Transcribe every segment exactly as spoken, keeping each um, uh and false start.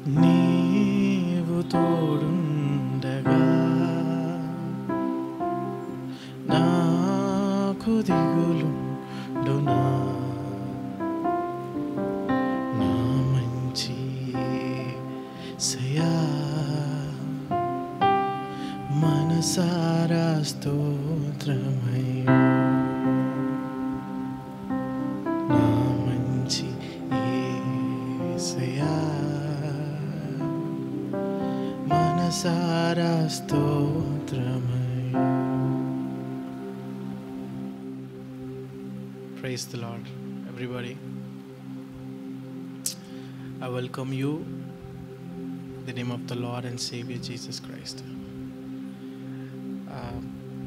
నీవు తోడుండగా నాకు దిగులుండునా. నా మంచి యేసయ్యా, మనసారా స్తోత్రమయ్యా. నా మంచి యేసయ్యా, మనసారా స్తోత్రమయ్యా. Praise the Lord, everybody. I welcome you in the name of the Lord and Savior Jesus Christ. Uh,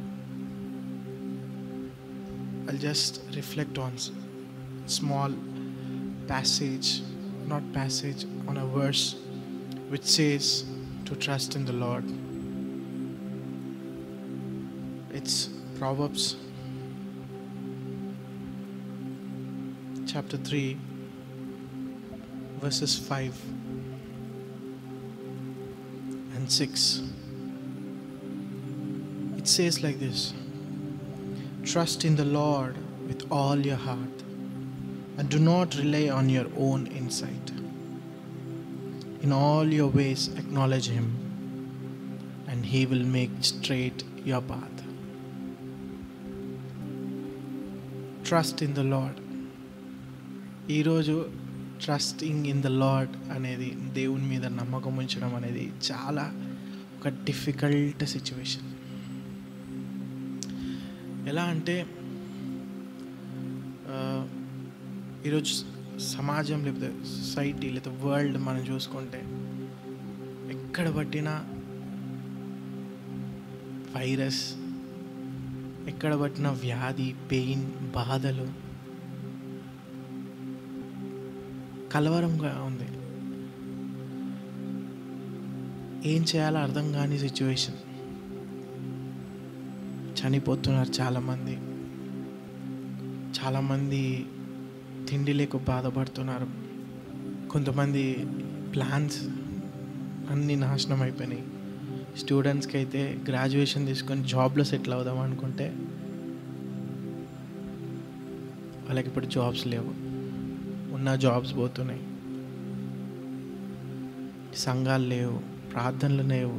I'll just reflect on s- small passage, not passage, on a verse which says to trust in the Lord. It's Proverbs chapter three, verses five and six. It says like this: trust in the Lord with all your heart and do not rely on your own insight. In all your ways acknowledge him and he will make straight your path. Trust in the Lord. ఈరోజు trusting in the Lord అనేది, దేవుని మీద నమ్మకం ఉంచడం అనేది చాలా ఒక difficult situation. ఎలా అంటే ఈరోజు సమాజం లేకపోతే సొసైటీ లేదా వరల్డ్ మనం చూసుకుంటే ఎక్కడ పట్టినా వైరస్, ఎక్కడ పట్టినా వ్యాధి, పెయిన్, బాధలు, కలవరంగా ఉంది. ఏం చేయాలో అర్థం కాని సిచ్యువేషన్. చనిపోతున్నారు చాలామంది, చాలామంది తిండి లేక బాధపడుతున్నారు. కొంతమంది ప్లాన్స్ అన్నీ నాశనం అయిపోయినాయి. స్టూడెంట్స్కి అయితే గ్రాడ్యుయేషన్ తీసుకొని జాబ్లో సెటిల్ అవుదాం అనుకుంటే వాళ్ళకి ఇప్పుడు జాబ్స్ లేవు, ఉన్న జాబ్స్ పోతున్నాయి. సంఘాలు లేవు, ప్రార్థనలు లేవు.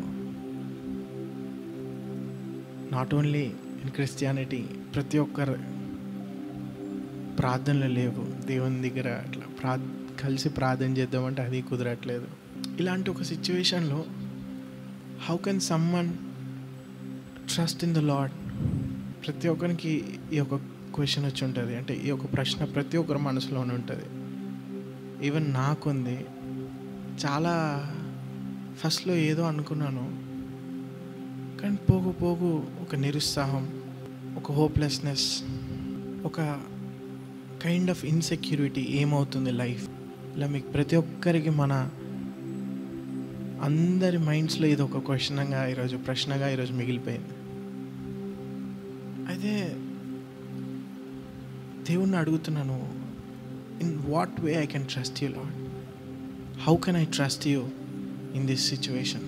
నాట్ ఓన్లీ ఇన్ క్రిస్టియానిటీ, ప్రతి ఒక్కరు ప్రార్థనలు లేవు. దేవుని దగ్గర అట్లా ప్రా కలిసి ప్రార్థన చేద్దామంటే అది కుదరట్లేదు. ఇలాంటి ఒక సిచ్యువేషన్లో how can someone trust in the Lord? ప్రతి ఒక్కరికి ఈ యొక్క క్వశ్చన్ వచ్చి ఉంటుంది. అంటే ఈ యొక్క ప్రశ్న ప్రతి ఒక్కరి మనసులోనే ఉంటుంది. ఈవెన్ నాకుంది. చాలా ఫస్ట్లో ఏదో అనుకున్నాను, కానీ పోగు పోగు ఒక నిరుత్సాహం, ఒక హోప్లెస్నెస్, ఒక కైండ్ ఆఫ్ ఇన్సెక్యూరిటీ. ఏమవుతుంది లైఫ్? ఇలా మీకు ప్రతి ఒక్కరికి, మన అందరి మైండ్స్లో ఇది ఒక క్వశ్చన్గా ఈరోజు ప్రశ్నగా ఈరోజు మిగిలిపోయింది. అయితే దేవుణ్ణి అడుగుతున్నాను, in what way I can trust you, Lord? How can I trust you in this situation?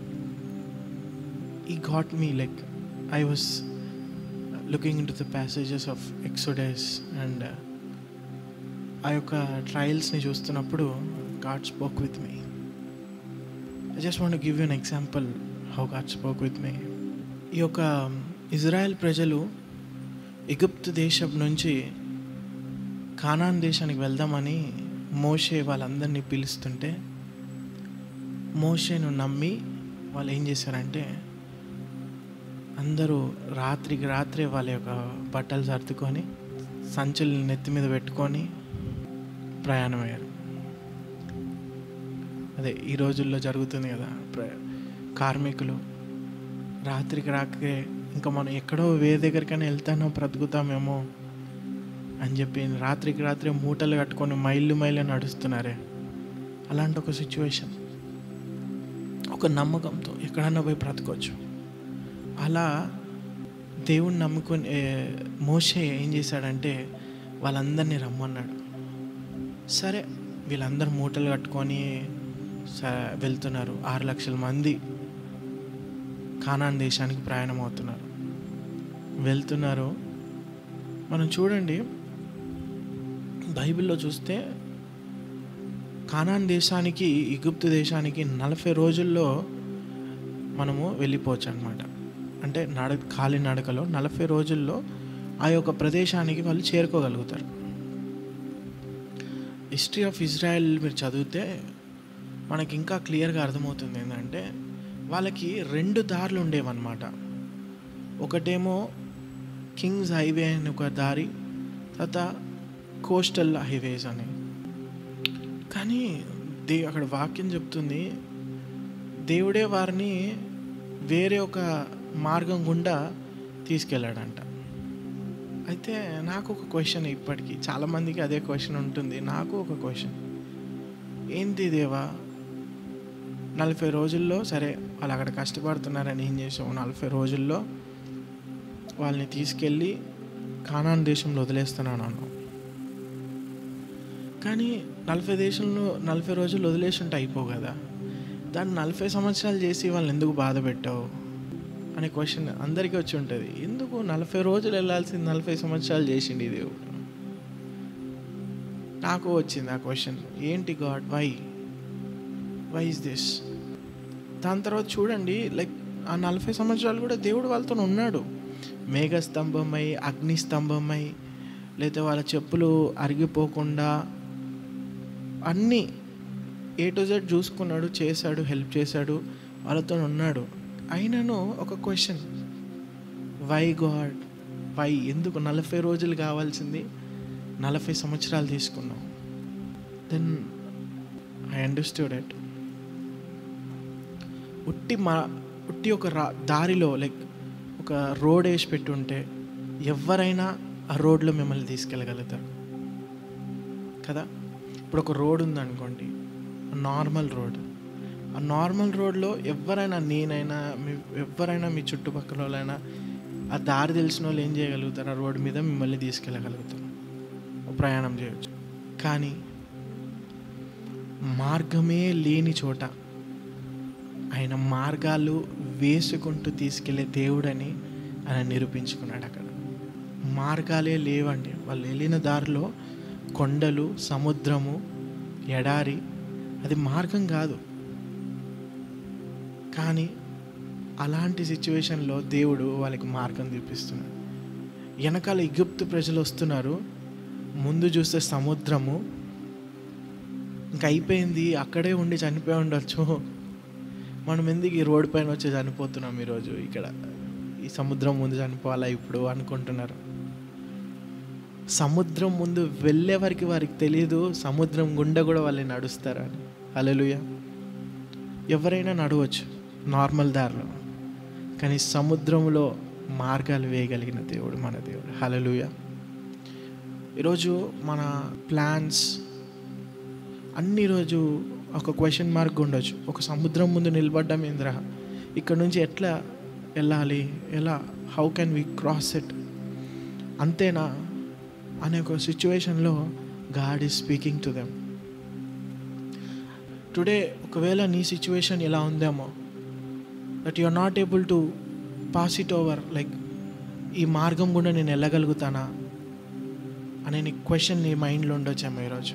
He got me, like I was looking into the passages of Exodus and uh, ఆ యొక్క ట్రయల్స్ని చూస్తున్నప్పుడు God spoke with me. I just want to give you an example how God spoke with me. ఈ యొక్క Israel ప్రజలు Egypt దేశం నుంచి Conan దేశానికి వెళ్దామని మోషే వాళ్ళందరినీ పిలుస్తుంటే, మోషేను నమ్మి వాళ్ళు ఏం చేశారంటే, అందరూ రాత్రికి రాత్రే వాళ్ళ యొక్క బట్టలు సర్దుకొని సంచులు నెత్తి మీద పెట్టుకొని ప్రయాణమయ్యారు. అదే ఈ రోజుల్లో జరుగుతుంది కదా, ప్ర కార్మికులు రాత్రికి రాకే ఇంకా మనం ఎక్కడో వేరే దగ్గరికైనా వెళ్తానో బ్రతుకుతామేమో అని చెప్పి రాత్రికి రాత్రి మూటలు కట్టుకొని మైళ్ళు మైళ్ళు నడుస్తున్నారే. అలాంటి ఒక సిచ్యువేషన్. ఒక నమ్మకంతో ఎక్కడన్నా పోయి బ్రతకొచ్చు. అలా దేవుణ్ణి నమ్ముకొని మోషే ఏం చేశాడంటే వాళ్ళందరినీ రమ్మన్నాడు. సరే వీళ్ళందరూ మూటలు కట్టుకొని వెళ్తున్నారు. ఆరు లక్షల మంది కానాన్ దేశానికి ప్రయాణం అవుతున్నారు, వెళ్తున్నారు. మనం చూడండి, బైబిల్లో చూస్తే కానాన్ దేశానికి, ఈజిప్టు దేశానికి నలభై రోజుల్లో మనము వెళ్ళిపోవచ్చు అనమాట. అంటే నడ ఖాళీ నడకలో నలభై రోజుల్లో ఆ యొక్క ప్రదేశానికి వాళ్ళు చేరుకోగలుగుతారు. హిస్టరీ ఆఫ్ ఇజ్రాయెల్ మీరు చదివితే మనకి ఇంకా క్లియర్గా అర్థమవుతుంది ఏంటంటే, వాళ్ళకి రెండు దారులు ఉండేవన్నమాట. ఒకటేమో కింగ్స్ హైవే అని ఒక దారి, తర్వాత కోస్టల్ హైవేస్ అని. కానీ దే అక్కడ వాక్యం చెప్తుంది, దేవుడే వారిని వేరే ఒక మార్గం గుండా తీసుకెళ్ళాడంట. అయితే నాకు ఒక క్వశ్చన్, ఇప్పటికీ చాలామందికి అదే క్వశ్చన్ ఉంటుంది, నాకు ఒక క్వశ్చన్, ఏంటి దేవా, నలభై రోజుల్లో సరే వాళ్ళు అక్కడ కష్టపడుతున్నారని ఏం చేసావు, నలభై రోజుల్లో వాళ్ళని తీసుకెళ్ళి కానాన్ దేశంలో వదిలేస్తున్నాను అన్నావు. కానీ నలభై దేశంలో నలభై రోజులు వదిలేసి ఉంటే అయిపో కదా, దాన్ని నలభై సంవత్సరాలు చేసి వాళ్ళని ఎందుకు బాధ పెట్టావు అనే క్వశ్చన్ అందరికీ వచ్చి ఉంటుంది. ఎందుకు నలభై రోజులు వెళ్ళాల్సింది నలభై సంవత్సరాలు చేసిండి దేవుడు? నాకు వచ్చింది ఆ క్వశ్చన్, ఏంటి God, why why is this? దాని తర్వాత చూడండి, లైక్ ఆ నలభై సంవత్సరాలు కూడా దేవుడు వాళ్ళతో ఉన్నాడు. మేఘస్తంభమై, అగ్నిస్తంభమై, లేదా వాళ్ళ చెప్పులు అరిగిపోకుండా అన్నీ ఏ టు జెడ్ చూసుకున్నాడు, చేశాడు, హెల్ప్ చేశాడు, వాళ్ళతో ఉన్నాడు. అయినను ఒక క్వశ్చన్, వై గాడ్, వై? ఎందుకు నలభై రోజులు కావాల్సింది నలభై సంవత్సరాలు తీసుకున్నాం? Then I understood it. ఉట్టి మా ఉట్టి ఒక రా దారిలో లైక్ ఒక రోడ్ వేసి పెట్టుంటే ఎవరైనా ఆ రోడ్లో మిమ్మల్ని తీసుకెళ్ళగలుగుతారు కదా. ఇప్పుడు ఒక రోడ్ ఉందనుకోండి, నార్మల్ రోడ్, ఆ నార్మల్ రోడ్లో ఎవరైనా, నేనైనా, మీ ఎవరైనా, మీ చుట్టుపక్కల వాళ్ళైనా ఆ దారి తెలిసిన వాళ్ళు ఏం చేయగలుగుతారు, ఆ రోడ్డు మీద మిమ్మల్ని తీసుకెళ్ళగలుగుతారు, ప్రయాణం చేయవచ్చు. కానీ మార్గమే లేని చోట ఆయన మార్గాలు వేసుకుంటూ తీసుకెళ్లే దేవుడని ఆయన నిరూపించుకున్నాడు. అక్కడ మార్గాలే లేవండి. వాళ్ళు వెళ్ళిన దారిలో కొండలు, సముద్రము, ఎడారి, అది మార్గం కాదు. కానీ అలాంటి సిచ్యువేషన్లో దేవుడు వాళ్ళకి మార్గం చూపిస్తున్నాడు. వెనకాల ఈజిప్టు ప్రజలు వస్తున్నారు, ముందు చూస్తే సముద్రము, ఇంకా అయిపోయింది, అక్కడే ఉండి చనిపోయి ఉండొచ్చు, మనం ఎందుకు ఈ రోడ్డు పైన వచ్చి చనిపోతున్నాం ఈరోజు, ఇక్కడ ఈ సముద్రం ముందు చనిపోవాలా ఇప్పుడు అనుకుంటున్నారు. సముద్రం ముందు వెళ్ళే వరకు వారికి తెలియదు సముద్రం గుండా కూడా వాళ్ళు నడుస్తారని. హల్లెలూయా. ఎవరైనా నడవచ్చు నార్మల్ దారిలో, కానీ సముద్రంలో మార్గాలు వేయగలిగిన దేవుడు మన దేవుడు. హల్లెలూయా. ఈరోజు మన ప్లాన్స్ అన్ని రోజు ఒక క్వశ్చన్ మార్క్ ఉండొచ్చు. ఒక సముద్రం ముందు నిలబడ్డాం, ఏంద్రా ఇక్కడ నుంచి ఎట్లా వెళ్ళాలి, ఎలా, how can we cross it, అంతేనా అనే ఒక సిచ్యువేషన్లో God is speaking to them today. ఒకవేళ నీ సిచ్యువేషన్ ఎలా ఉందేమో, that you are not able to pass it over, like ఈ మార్గం కూడా నేను వెళ్ళగలుగుతానా అనే నీ క్వశ్చన్ నీ మైండ్లో ఉండొచ్చేమో ఈరోజు.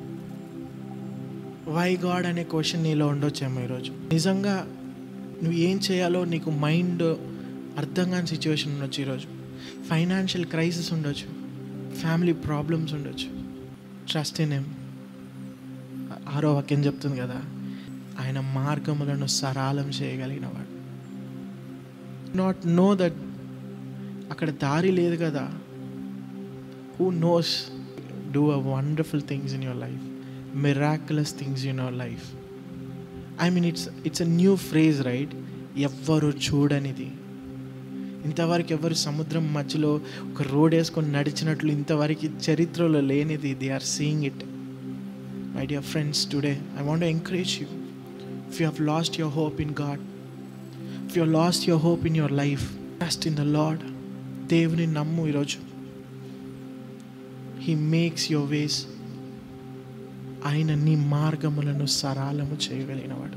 వై గాడ్ అనే క్వశ్చన్ నీలో ఉండొచ్చేమో ఈరోజు. నిజంగా నువ్వు ఏం చేయాలో నీకు మైండ్ అర్థం కాని సిచ్యువేషన్ ఉండొచ్చు ఈరోజు. ఫైనాన్షియల్ క్రైసిస్ ఉండొచ్చు, ఫ్యామిలీ ప్రాబ్లమ్స్ ఉండొచ్చు. Trust in him. ఆరో వాక్యం చెప్తుంది కదా, ఆయన మార్గములను సరళం చేయగలిగిన వాడు. నాట్ నో దట్ అక్కడ దారి లేదు కదా. Who knows do a wonderful things in your life, miraculous things in our life. I mean it's it's a new phrase, right? ఎవ్వరు చూడనిది, ఇంతవరకు ఎవరు సముద్రం మధ్యలో ఒక రోడ్ వేసుకొని నడిచినట్లు ఇంతవరకు చరిత్రలో లేనిది. They are seeing it. My dear friends, today I want to encourage you. If you have lost your hope in God, if you have lost your hope in your life, trust in the Lord. దేవుని నమ్ము ఈరోజు. He makes your ways. ఆయన నీ మార్గములను సరళము చేయగలిగినవాడు.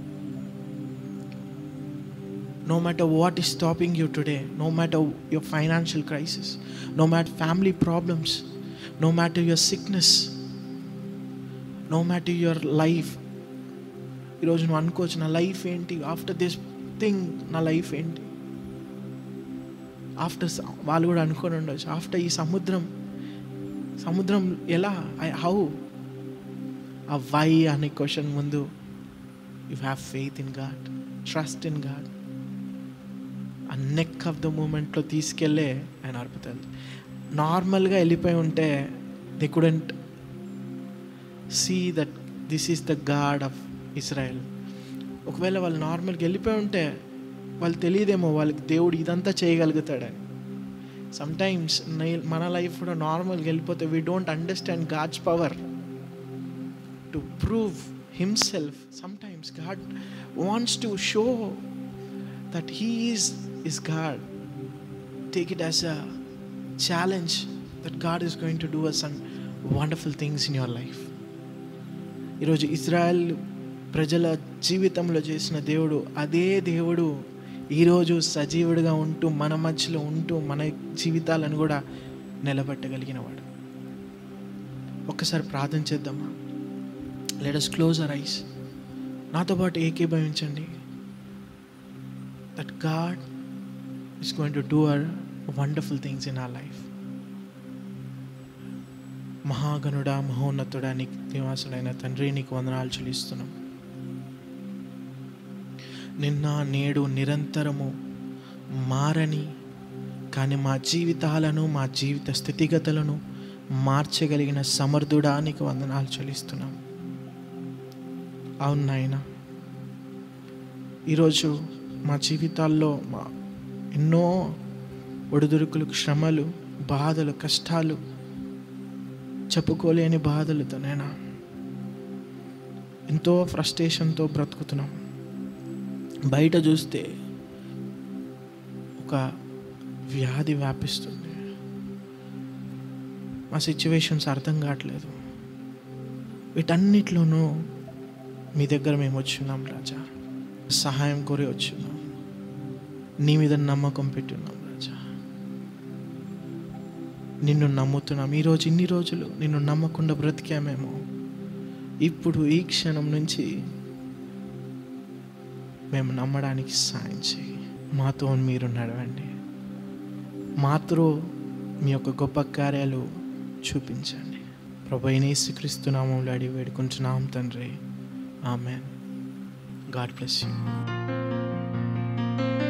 No matter what is stopping you today, no matter your financial crisis, no matter family problems, no matter your sickness, no matter your life, ఈరోజు నువ్వు అనుకోవచ్చు, నా లైఫ్ ఏంటి, ఆఫ్టర్ దిస్ థింగ్ నా life ఏంటి. ఆఫ్టర్ వాళ్ళు కూడా అనుకొని ఉండొచ్చు, ఆఫ్టర్ ఈ సముద్రం సముద్రం ఎలా, ఐ హౌ. ఆ వై అనే క్వశ్చన్ ముందు you have faith in God, trust in God. ఆ నెక్ ఆఫ్ ద మూమెంట్లో తీసుకెళ్ళే ఆయన అర్పుతారు. నార్మల్గా వెళ్ళిపోయి ఉంటే they couldn't see that this is the God of Israel. ఒకవేళ వాళ్ళు నార్మల్గా వెళ్ళిపోయి ఉంటే వాళ్ళు తెలియదేమో వాళ్ళకి దేవుడు ఇదంతా చేయగలుగుతాడని. సమ్టైమ్స్ మన లైఫ్ కూడా నార్మల్గా వెళ్ళిపోతే we don't understand God's power to prove himself. Sometimes God wants to show that he is is God. Take it as a challenge that God is going to do some wonderful things in your life. ఈరోజు Israel ప్రజల జీవితంలో చేసిన దేవుడు అదే దేవుడు ఈరోజు సజీవుడిగా ఉంటూ మన మధ్యలో ఉంటూ మన జీవితాలను కూడా నిలబెట్టగలిగినవాడు. ఒక్కసారి ప్రార్థన చేద్దామా? Let us close our eyes. నాతో పాటు ఏకీభవించండి. That God is going to do our wonderful things in our life. మహాగణుడా, మహోన్నతుడా, నీకు నివాసుడైన తండ్రి, నీకు వందనాలు చెల్లిస్తున్నాం. నిన్న నేడు నిరంతరము మారని కానీ మా జీవితాలను మా జీవిత స్థితిగతులను మార్చగలిగిన సమర్థుడా, నీకు వందనాలు చెల్లిస్తున్నాం. అవును నాయనా, ఈరోజు మా జీవితాల్లో మా ఎన్నో ఒడిదుడుకులు, శ్రమలు, బాధలు, కష్టాలు, చెప్పుకోలేని బాధలతో నేను ఎంతో ఫ్రస్ట్రేషన్తో బ్రతుకుతున్నాం. బయట చూస్తే ఒక వ్యాధి వ్యాపిస్తుంది. మా సిచ్యువేషన్స్ అర్థం కావట్లేదు. వీటన్నిటిలోనూ మీ దగ్గర మేము వచ్చున్నాం రాజా, సహాయం కోరి వచ్చున్నాం. నీ మీద నమ్మకం పెట్టున్నాం రాజా, నిన్ను నమ్ముతున్నాం. ఈరోజు ఇన్ని రోజులు నిన్ను నమ్మకుండా బ్రతికామేమో, ఇప్పుడు ఈ క్షణం నుంచి మేము నమ్మడానికి సాయం చేయి. మాతో మీరు నడవండి, మాతో మీ యొక్క గొప్ప కార్యాలు చూపించండి. ప్రభువైన యేసుక్రీస్తు నామములో అడిగి వేడుకుంటున్నాం తండ్రి, ఆమేన్. God bless you.